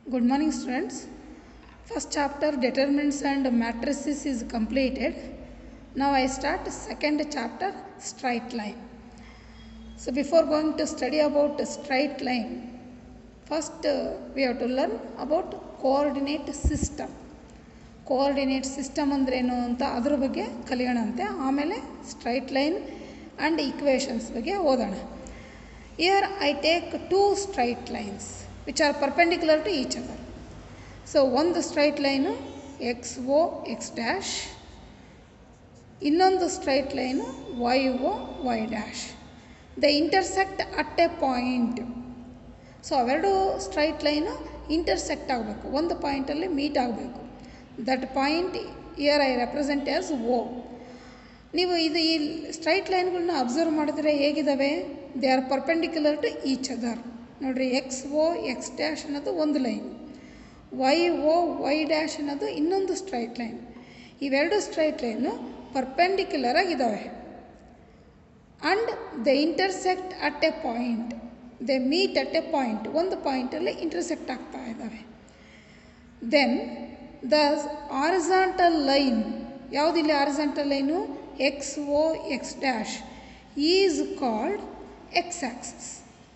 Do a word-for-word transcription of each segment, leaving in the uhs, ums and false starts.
Good morning students. First chapter determinants and matrices is completed. Now I start second chapter straight line. So before going to study about straight line, first uh, we have to learn about coordinate system. Coordinate system ಅಂದ್ರೇನು ಅಂತ ಅದರ ಬಗ್ಗೆ ಕಲಿಯೋಣಂತೆ. ಆಮೇಲೆ straight line and equations ಬಗ್ಗೆ ಓದೋಣ. Here I take two straight lines which are perpendicular to each other. So one straight line xo x dash, ಇನ್ನೊಂದು straight line yo y dash. They intersect at a point. So ಅವೆರಡು straight line intersect ಆಗಬೇಕು, ಒಂದು ಪಾಯಿಂಟಲ್ಲಿ meet ಆಗಬೇಕು. That point here I represent as O. ನೀವು ಇದು ಈ straight ಲೈನ್ಗಳನ್ನ ಅಬ್ಸರ್ವ್ ಮಾಡಿದ್ರೆ ಹೇಗಿದ್ದಾವೆ? They are perpendicular to each other. ನೋಡಿರಿ, ಎಕ್ಸ್ ಓ ಎಕ್ಸ್ ಡ್ಯಾಶ್ ಅನ್ನೋದು ಒಂದು line, Y O Y dash ಅನ್ನೋದು ಇನ್ನೊಂದು ಸ್ಟ್ರೈಟ್ ಲೈನ್. ಇವೆರಡು ಸ್ಟ್ರೈಟ್ ಲೈನು ಪರ್ಪೆಂಡಿಕ್ಯುಲರ್ ಆಗಿದ್ದಾವೆ. And they intersect at a point. They meet at a point, ಒಂದು ಪಾಯಿಂಟಲ್ಲಿ intersect ಆಗ್ತಾ ಇದ್ದಾವೆ. ದೆನ್ ದ ಹಾರಿಜಾಂಟಲ್ ಲೈನ್, ಯಾವುದಿಲ್ಲ horizontal line X O X dash is called X axis.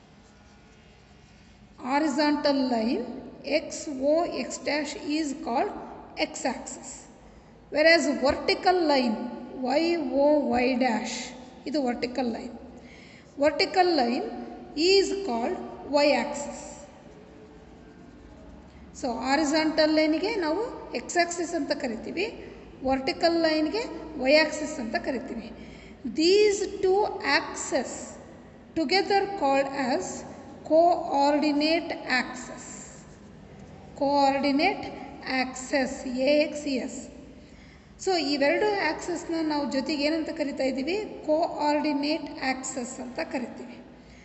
Horizontal line xo x dash is called x axis, whereas vertical line yo y dash is vertical line. Vertical line is called y axis. So horizontal line ಗೆ ನಾವು x axis ಅಂತ ಕರಿತೀವಿ, vertical line ಗೆ y axis ಅಂತ ಕರಿತೀವಿ. These two axes together called as coordinate axis. Coordinate axis A X S. So ಇವೆರಡು ಆಕ್ಸಸ್ನ ನಾವು ಜೊತೆಗೆ ಏನಂತ ಕರಿತಾ ಇದ್ದೀವಿ? ಕೋಆರ್ಡಿನೇಟ್ ಆಕ್ಸಸ್ ಅಂತ ಕರಿತೀವಿ.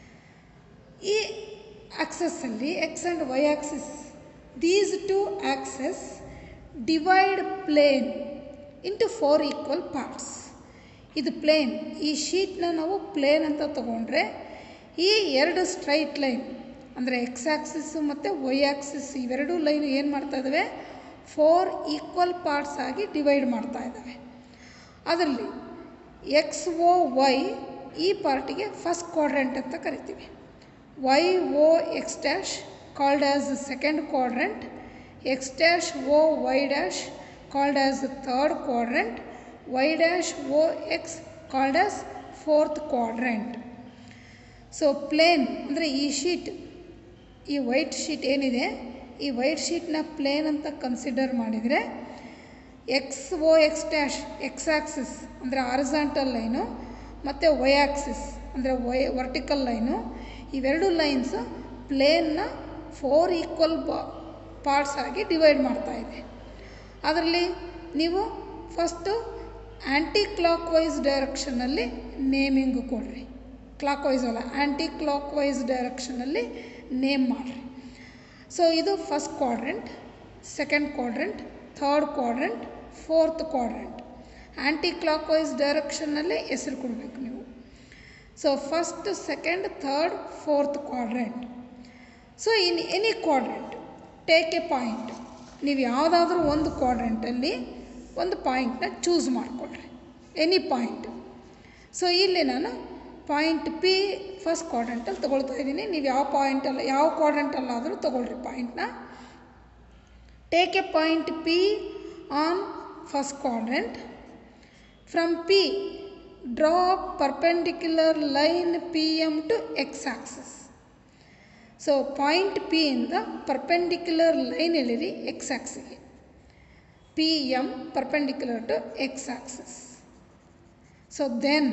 ಈ ಆಕ್ಸಸ್ಸಲ್ಲಿ X and Y axis, these two axes divide plane into four equal parts. ಇದು ಪ್ಲೇನ್. ಈ ಶೀಟ್ನ ನಾವು ಪ್ಲೇನ್ ಅಂತ ತಗೊಂಡ್ರೆ ಈ ಎರಡು ಸ್ಟ್ರೈಟ್ ಲೈನ್ ಅಂದರೆ ಎಕ್ಸ್ ಆಕ್ಸಿಸ್ಸು ಮತ್ತು ವೈ ಆಕ್ಸಿಸ್ ಇವೆರಡೂ ಲೈನ್ ಏನು ಮಾಡ್ತಾ ಇದ್ದಾವೆ? ಫೋರ್ ಈಕ್ವಲ್ ಪಾರ್ಟ್ಸ್ ಆಗಿ ಡಿವೈಡ್ ಮಾಡ್ತಾ ಇದ್ದಾವೆ. ಅದರಲ್ಲಿ ಎಕ್ಸ್ ಓ ವೈ ಈ ಪಾರ್ಟಿಗೆ ಫಸ್ಟ್ ಕ್ವಾಡ್ರೆಂಟ್ ಅಂತ ಕರಿತೀವಿ. Y O X dash called as second quadrant, X dash O Y dash called as third quadrant, Y dash O X called as fourth quadrant. So plane ಅಂದರೆ ಈ sheet, ಈ white sheet ಏನಿದೆ, ಈ white ಶೀಟ್ನ plane ಅಂತ consider ಮಾಡಿದರೆ X O X dash X axis ಅಂದರೆ horizontal line ಮತ್ತು ವೈ ಆಕ್ಸಿಸ್ ಅಂದರೆ ವೈ ವರ್ಟಿಕಲ್ ಲೈನು, ಇವೆರಡು ಲೈನ್ಸು ಪ್ಲೇನ್ನ ಫೋರ್ ಈಕ್ವಲ್ ಬಾ ಪಾರ್ಟ್ಸ್ ಆಗಿ ಡಿವೈಡ್ ಮಾಡ್ತಾ ಇದೆ. ಅದರಲ್ಲಿ ನೀವು ಫಸ್ಟು ಆ್ಯಂಟಿ ಕ್ಲಾಕ್ ವೈಸ್ ಡೈರೆಕ್ಷನಲ್ಲಿ ನೇಮಿಂಗು ಕೊಡ್ರಿ. ಕ್ಲಾಕ್ ವೈಸ್ ಅಲ್ಲ, ಆ್ಯಂಟಿ ಕ್ಲಾಕ್ ವೈಸ್ ಡೈರೆಕ್ಷನಲ್ಲಿ ನೇಮ್ ಮಾಡಿರಿ. ಸೊ ಇದು first quadrant, second quadrant, third quadrant, fourth quadrant. Anti clockwise ಡೈರೆಕ್ಷನ್ನಲ್ಲೇ ಹೆಸರು ಕೊಡಬೇಕು ನೀವು. So first, second, third, fourth quadrant. So in any quadrant take a point. ನೀವು ಯಾವುದಾದ್ರೂ ಒಂದು ಕ್ವಾಡ್ರೆಂಟಲ್ಲಿ ಒಂದು ಪಾಯಿಂಟ್ನ ಚೂಸ್ ಮಾಡಿಕೊಡ್ರಿ, ಎನಿ ಪಾಯಿಂಟ್. ಸೊ ಇಲ್ಲಿ ನಾನು ಪಾಯಿಂಟ್ ಪಿ ಫಸ್ಟ್ ಕ್ವಾಡ್ರೆಂಟಲ್ಲಿ ತೊಗೊಳ್ತಾ ಇದ್ದೀನಿ. ನೀವು ಯಾವ ಪಾಯಿಂಟಲ್ಲ ಯಾವ ಕ್ವಾಡ್ರೆಂಟಲ್ಲಾದರೂ ತೊಗೊಳ್ರಿ ಪಾಯಿಂಟ್ನ. Take a point P on first quadrant. From P draw perpendicular line P M to X axis. So point P ಇಂದ ಪರ್ಪೆಂಡಿಕ್ಯುಲರ್ ಲೈನ್ ಎಳಿರಿ ಎಕ್ಸ್ ಆಕ್ಸಿಗೆ. P M perpendicular to X axis. So then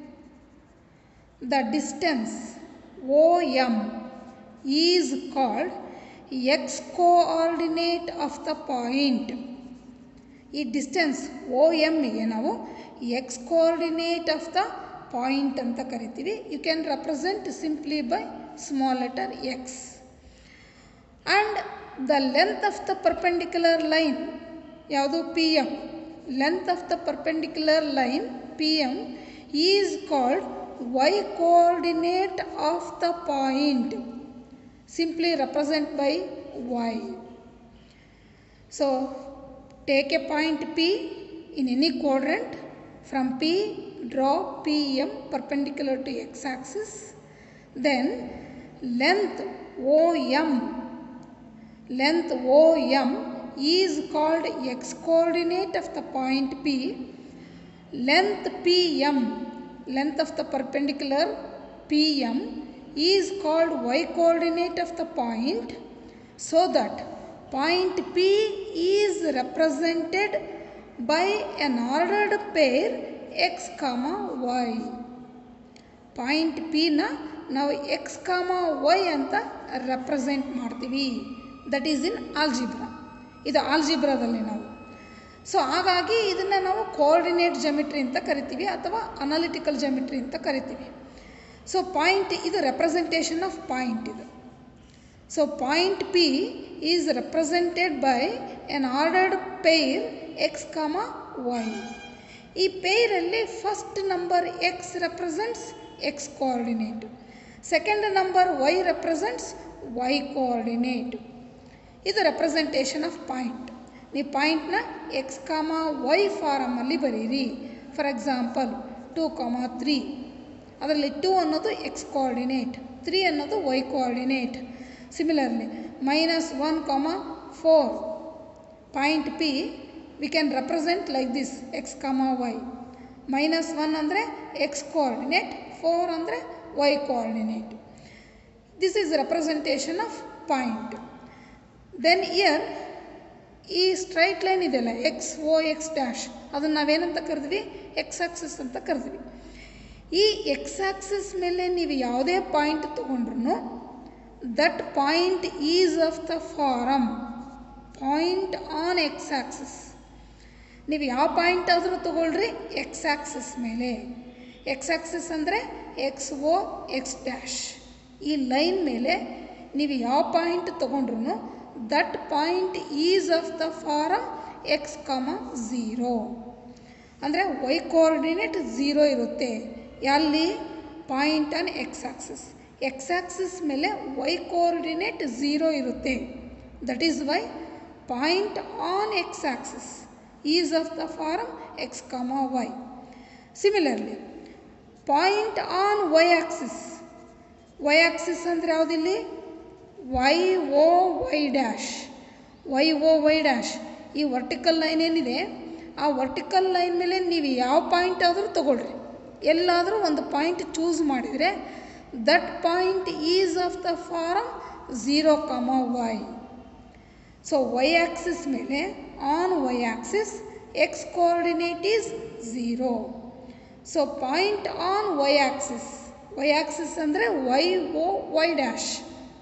the distance O M is called x coordinate of the point. ಈ distance O ಎಮ್ಗೆ ನಾವು X coordinate of the point ಅಂತ ಕರಿತೀವಿ. You can represent simply by small letter x. And the length of the perpendicular line ಯಾವುದು? P M. Length of the perpendicular line P M is called y coordinate of the point, simply represent by y. So take a point P in any quadrant. From P draw P M perpendicular to x-axis. Then length O M, length O M is called x-coordinate of the point P. Length P M, length of the perpendicular P M is called y-coordinate of the point, so that point P is represented by an ordered pair x comma y. Point P na ನಾವು x comma y ಅಂತ represent ಮಾಡ್ತೀವಿ. That is in algebra. ಇದು ಆಲ್ಜಿಬ್ರಾದಲ್ಲಿ ನಾವು. So ಹಾಗಾಗಿ ಇದನ್ನು ನಾವು coordinate ಜಮಿಟ್ರಿ ಅಂತ ಕರಿತೀವಿ ಅಥವಾ ಅನಾಲಿಟಿಕಲ್ ಜಮಿಟ್ರಿ ಅಂತ ಕರಿತೀವಿ. ಸೊ ಪಾಯಿಂಟ್ ಇದು ರೆಪ್ರೆಸೆಂಟೇಷನ್ ಆಫ್ ಪಾಯಿಂಟ್ ಇದು. So point P is represented by an ordered pair x comma y. ಈ ಪೇರಲ್ಲಿ first number x represents x coordinate, second number y represents y coordinate. ಇದು representation of point. ನೀವು ಪಾಯಿಂಟ್ನ X comma Y ಫಾರಮಲ್ಲಿ ಬರೀರಿ. For example two comma three, ಅದರಲ್ಲಿ two ಅನ್ನೋದು X coordinate, three ಅನ್ನೋದು Y coordinate. Similarly minus one comma four, point P we can represent like this X comma Y. Minus one ಅಂದರೆ X coordinate, four ಅಂದರೆ Y coordinate. This is representation of point. Then here ಈ straight line ಇದೆಯಲ್ಲ X O X dash, ಅದನ್ನು ನಾವೇನಂತ ಕರೆದ್ವಿ, X Axis ಅಂತ ಕರೆದ್ವಿ. ಈ X axis ಮೇಲೆ ನೀವು ಯಾವುದೇ ಪಾಯಿಂಟ್ ತೊಗೊಂಡ್ರು that point is of the form point on X axis. ನೀವು ಯಾವ ಪಾಯಿಂಟ್ ಆದರೂ ತೊಗೊಳ್ರಿ ಎಕ್ಸ್ ಆಕ್ಸಿಸ್ ಮೇಲೆ. ಎಕ್ಸ್ ಆಕ್ಸಿಸ್ ಅಂದರೆ ಎಕ್ಸ್ ಓ ಎಕ್ಸ್ ಡ್ಯಾಶ್, ಈ ಲೈನ್ ಮೇಲೆ ನೀವು ಯಾವ ಪಾಯಿಂಟ್ ತೊಗೊಂಡ್ರು that point is of the form X comma zero. ಅಂದರೆ ವೈ ಕೋಆರ್ಡಿನೇಟ್ ಝೀರೋ ಇರುತ್ತೆ ಎಲ್ಲಿ, point on X axis. X axis ಮೇಲೆ ವೈ ಕೋಆರ್ಡಿನೇಟ್ ಝೀರೋ ಇರುತ್ತೆ. That is Y point on X axis is of the form X comma Y. Similarly point on Y axis, Y axis ಅಂದರೆ ಯಾವುದಿಲ್ಲಿ, Y O Y dash, Y O Y dash. ಈ vertical line ಏನಿದೆ ಆ vertical line ಮೇಲೆ ನೀವು ಯಾವ point ಆದರೂ ತೊಗೊಳ್ರಿ, ಎಲ್ಲಾದರೂ ಒಂದು ಪಾಯಿಂಟ್ ಚೂಸ್ ಮಾಡಿದರೆ that point is of the form zero comma Y. So Y axis ಮೇಲೆ on Y axis X coordinate is zero. So point on Y axis, Y axis ಅಂದರೆ ವೈ ಓ ವೈ ಡ್ಯಾಶ್.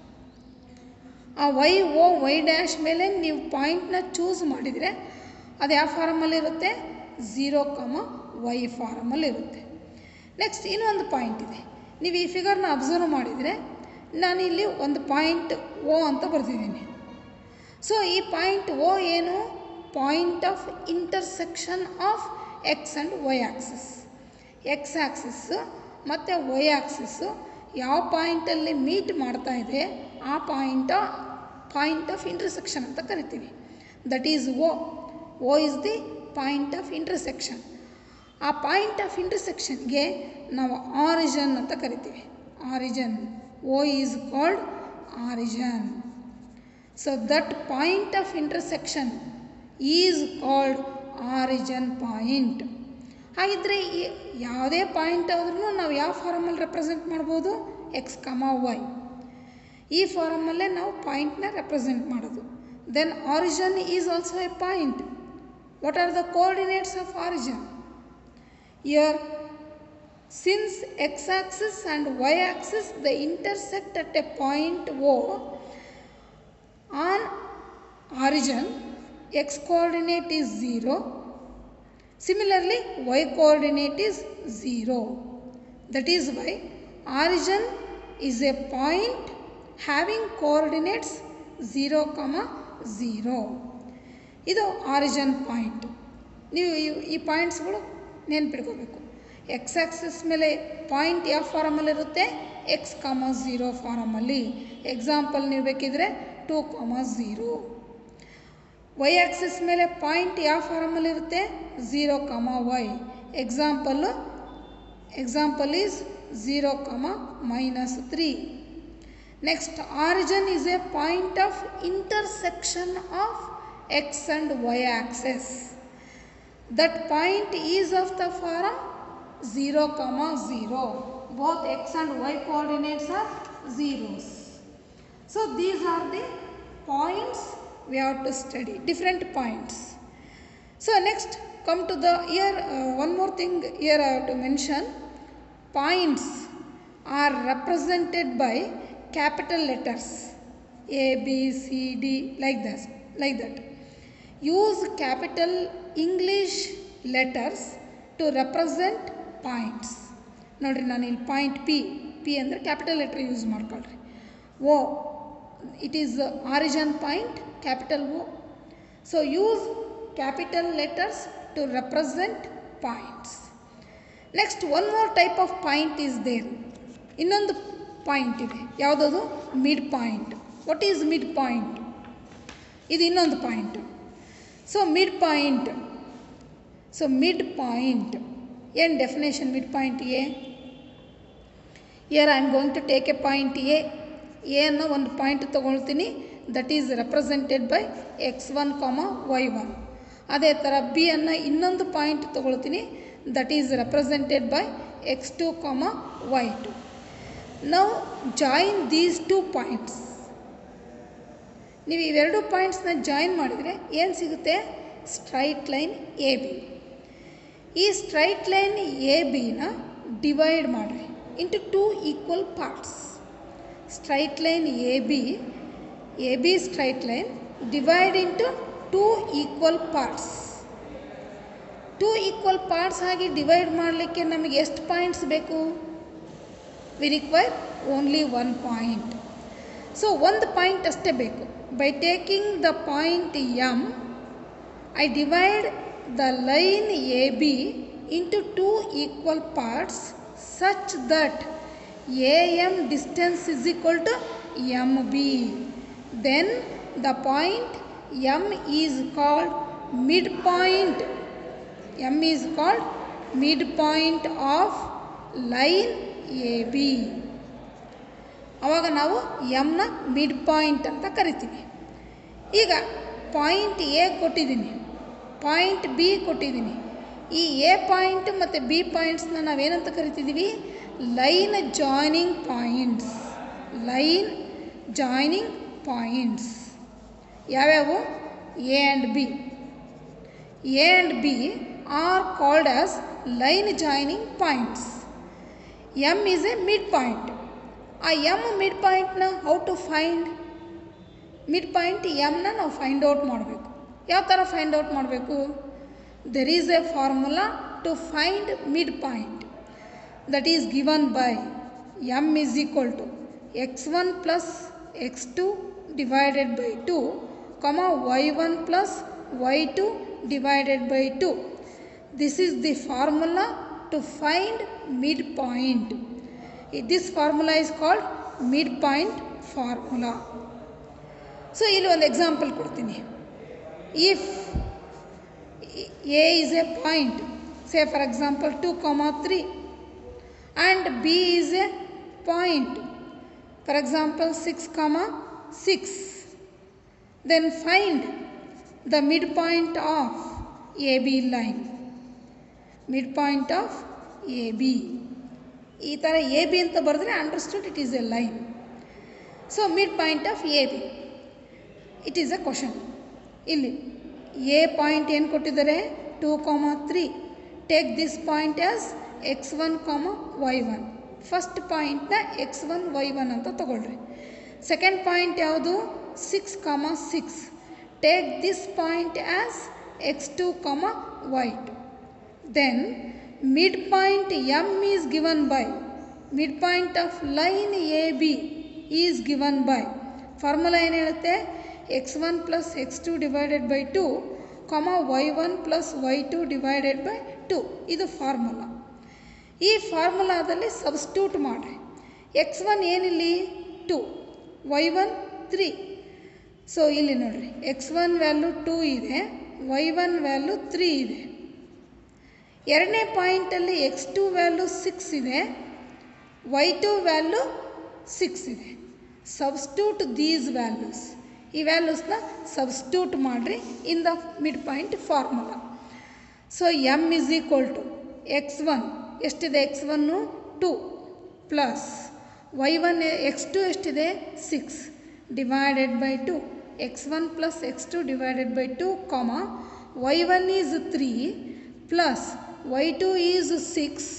ಆ Y O Y dash ಮೇಲೆ ನೀವು ಪಾಯಿಂಟ್ನ choose ಮಾಡಿದರೆ ಅದು ಯಾವ ಫಾರಮಲ್ಲಿರುತ್ತೆ, ಝೀರೋ ಕಾಮ ವೈ ಫಾರಮಲ್ಲಿರುತ್ತೆ. ನೆಕ್ಸ್ಟ್ ಇನ್ನೊಂದು ಪಾಯಿಂಟ್ ಇದೆ. ನೀವು ಈ ಫಿಗರ್ನ ಅಬ್ಸರ್ವ್ ಮಾಡಿದರೆ ನಾನಿಲ್ಲಿ ಒಂದು ಪಾಯಿಂಟ್ ಓ ಅಂತ ಬರ್ತಿದ್ದೀನಿ. ಸೊ ಈ ಪಾಯಿಂಟ್ ಓ ಏನು, point of intersection of X and Y axis. X axis ಮತ್ತು ವೈ ಆಕ್ಸಿಸ್ಸು ಯಾವ ಪಾಯಿಂಟಲ್ಲಿ ಮೀಟ್ ಮಾಡ್ತಾ ಇದೆ ಆ ಪಾಯಿಂಟ ಪಾಯಿಂಟ್ ಆಫ್ ಇಂಟರ್ಸೆಕ್ಷನ್ ಅಂತ ಕರಿತೀವಿ. That is O. O is the point of intersection. ಆ ಪಾಯಿಂಟ್ ಆಫ್ ಇಂಟರ್ಸೆಕ್ಷನ್ಗೆ ನಾವು ಆರಿಜನ್ ಅಂತ ಕರಿತೀವಿ. Origin, O is called origin. So that point of intersection is called origin point. ಹಾಗಿದ್ದರೆ ಯಾವುದೇ ಪಾಯಿಂಟ್ ಆದ್ರೂ ನಾವು ಯಾವ ಫಾರಮಲ್ಲಿ ರೆಪ್ರೆಸೆಂಟ್ ಮಾಡ್ಬೋದು, ಎಕ್ಸ್ ಕಾಮ ವೈ. ಈ ಫಾರಮಲ್ಲೇ ನಾವು ಪಾಯಿಂಟ್ನ ರೆಪ್ರೆಸೆಂಟ್ ಮಾಡೋದು. Then origin is also a point. What are the coordinates of origin? Here since X axis and Y axis they intersect at a point O on origin, X coordinate is zero. Similarly, y coordinate is zero. That is why origin is a point having coordinates zero, zero. ಇದು origin point. ನೀವು ಈ ಪಾಯಿಂಟ್ಸ್ಗಳು ನೆನ್ಪಿಟ್ಕೋಬೇಕು. X axis ಮೇಲೆ point ಯಾವ ಫಾರಮಲ್ಲಿರುತ್ತೆ, X comma zero ಫಾರಮಲ್ಲಿ. Example ನೀವು ಬೇಕಿದ್ರೆ two comma zero. Y axis ಮೇಲೆ ಪಾಯಿಂಟ್ ಯಾವ ಫಾರ್ಮಲ್ಲಿ ಇರುತ್ತೆ? Zero comma Y. Example example is zero comma minus three. Next, origin is a point of intersection of X and Y axes. That point is of the form zero comma zero. Both x and y coordinates are zeros. So these are the points we have to study, different points. So next, come to the here uh, one more thing here I have to mention. Points are represented by capital letters A, B, C, D, like that, like that. Use capital English letters to represent points. ನೋಡ್ರಿ, ನಾನು ಇಲ್ಲಿ point P P ಅಂದರೆ capital letter use ಮಾಡ್ಕೊಳ್ರಿ. O, it is origin point, capital O. So use capital letters to represent points. Next, one more type of point is there. ಇನ್ನೊಂದು point ಇದೆ, ಯಾವುದದು? Midpoint. What is midpoint? ಇದು ಇನ್ನೊಂದು point. So mid point, so mid point ಏನು definition? Midpoint A. Here I am going to take a point A. A ಅನ್ನೋ ಒಂದು point ತೊಗೊಳ್ತೀನಿ, that is represented by X one comma Y one. ಅದೇ ಥರ B ಅನ್ನೋ ಇನ್ನೊಂದು point ತೊಗೊಳ್ತೀನಿ, that is represented by X two comma Y two. ನಾವು join these two points. ನೀವು ಇವೆರಡು ಪಾಯಿಂಟ್ಸ್ನ ಜಾಯಿನ್ ಮಾಡಿದರೆ ಏನು ಸಿಗುತ್ತೆ? Straight line A B. ಈ ಸ್ಟ್ರೈಟ್ ಲೈನ್ ಎ ಬಿನ ಡಿವೈಡ್ ಮಾಡಿರಿ into two equal parts. Straight line A B, A B straight line divide into two equal parts. Two equal parts ಆಗಿ ಡಿವೈಡ್ ಮಾಡಲಿಕ್ಕೆ ನಮಗೆ ಎಷ್ಟು ಪಾಯಿಂಟ್ಸ್ ಬೇಕು? We require only one point. So ಒಂದು point ಅಷ್ಟೇ ಬೇಕು. By taking the point M, I divide the line A B into two equal parts such that A M distance is equal to M B. Then the point M is called midpoint. M is called midpoint of line A B. ಆವಾಗ ನಾವು ಎಮ್ನ mid point ಅಂತ ಕರಿತೀವಿ. ಈಗ point A ಕೊಟ್ಟಿದ್ದೀನಿ, point B ಕೊಟ್ಟಿದ್ದೀನಿ. ಈ A point ಮತ್ತು B ಪಾಯಿಂಟ್ಸ್ನ ನಾವೇನಂತ ಕರಿತಿದ್ದೀವಿ? Line joining points. Line joining points ಯಾವ್ಯಾವು? A and B. A and B are called as line joining points. M is a mid point. ಆ ಎಮ್ ಮಿಡ್ ಪಾಯಿಂಟ್ನ how to find? Mid point ಎಮ್ನ ನಾವು find out ಮಾಡಬೇಕು. ಯಾವ ಥರ find out ಮಾಡಬೇಕು? There is a formula to find mid point. That is given by M is equal to x one plus x two divided by two comma Y one plus y two divided by two. This is the formula to find mid point. This formula is called midpoint formula. So ಇಲ್ಲಿ ಒಂದು example ಕೊಡ್ತೀನಿ. If A is a point, say for example two comma three, and B is a point, for example six comma six, then find the mid point of A B line. Mid point of A B ಈ ಥರ A B ಅಂತ ಬರೆದ್ರೆ understood it is a line. So mid point of A B, it is a question. ಇಲ್ಲಿ A point ಏನು ಕೊಟ್ಟಿದ್ದಾರೆ? Two comma three. Take this point as x one comma Y one. First ಪಾಯಿಂಟ್ನ x one y one ಅಂತ ತಗೊಳ್ರಿ. Second point ಯಾವುದು? Six comma six. Take this point as x two comma Y two. Then midpoint M is given by midpoint of line A B is given by formula ಏನು ಹೇಳುತ್ತೆ? X one plus x two divided by two comma Y one plus y two divided by two. ಇದು formula. ಈ ಫಾರ್ಮುಲಾದಲ್ಲಿ substitute ಮಾಡಿರಿ. X one ಏನಿಲ್ಲಿ? Two, y one three. So ಇಲ್ಲಿ ನೋಡಿರಿ x one value two ಇದೆ, ವೈ ಒನ್ ವ್ಯಾಲ್ಯೂ ತ್ರೀ ಇದೆ. ಎರಡನೇ ಪಾಯಿಂಟಲ್ಲಿ ಎಕ್ಸ್ ಟು ವ್ಯಾಲ್ಯೂ ಸಿಕ್ಸ್ ಇದೆ, ವೈ ಟು ವ್ಯಾಲ್ಯೂ ಸಿಕ್ಸ್ ಇದೆ. ಸಬ್ಸ್ಟ್ಯೂಟ್ ದೀಸ್ ವ್ಯಾಲ್ಯೂಸ್, ಈ ವ್ಯಾಲ್ಯೂಸ್ನ ಸಬ್ಸ್ಟ್ಯೂಟ್ ಮಾಡಿರಿ in the mid point formula. So M is equal to x one ಎಷ್ಟಿದೆ, x one two plus y one x two ಎಷ್ಟಿದೆ six divided by two x one plus x two divided by two comma Y one is three plus y two is six,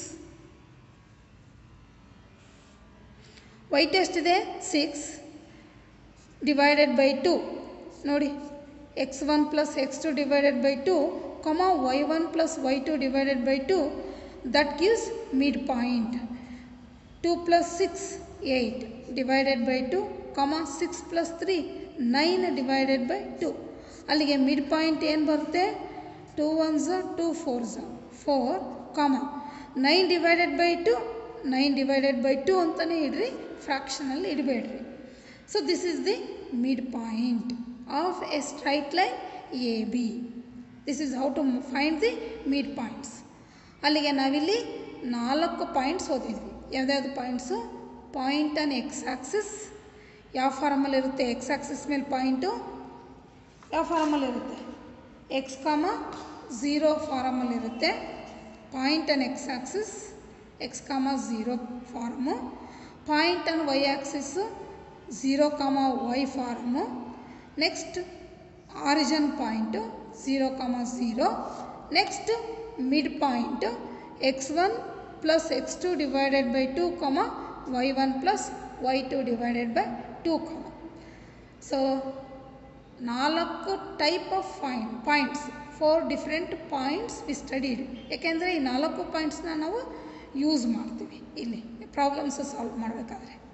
y two ಎಷ್ಟಿದೆ six divided by two ನೋಡಿ x one plus x two divided by two comma Y one plus y two divided by two, that gives midpoint. two plus six, eight divided by two, comma six plus three, nine divided by two. ಅಲ್ಲಿಗೆ mid point ಏನು ಬರುತ್ತೆ, two ones two fours four, comma nine divided by two, nine divided by two ಅಂತಲೇ ಇಡ್ರಿ, ಫ್ರಾಕ್ಷನಲ್ಲಿ ಇಡಬೇಡ್ರಿ. So this is the mid point of A straight line A B. This is how to find the mid points. ಅಲ್ಲಿಗೆ ನಾವಿಲ್ಲಿ ನಾಲ್ಕು points ಓದಿದ್ವಿ. ಯಾವುದ್ಯಾವುದು points, point on X axis ಯಾವ ಫಾರಮಲ್ಲಿ ಇರುತ್ತೆ, ಎಕ್ಸ್ ಆಕ್ಸಿಸ್ ಮೇಲೆ ಪಾಯಿಂಟು ಯಾವ ಫಾರಮಲ್ಲಿ ಇರುತ್ತೆ, ಎಕ್ಸ್ ಕಾಮ ಝೀರೋ ಫಾರಮಲ್ಲಿ ಇರುತ್ತೆ. Point on X axis x comma zero form, point on y axis zero comma y form, next origin point zero comma zero, next mid point x one plus x two divided by two comma Y one plus y two divided by two comma. So ನಾಲ್ಕು type of fine points, four different points we studied. ಏಕೆಂದರೆ ಈ ನಾಲ್ಕು ಪಾಯಿಂಟ್ಸ್ನ ನಾವು use ಮಾಡ್ತೀವಿ ಇಲ್ಲಿ problems solve ಮಾಡಬೇಕಾದ್ರೆ.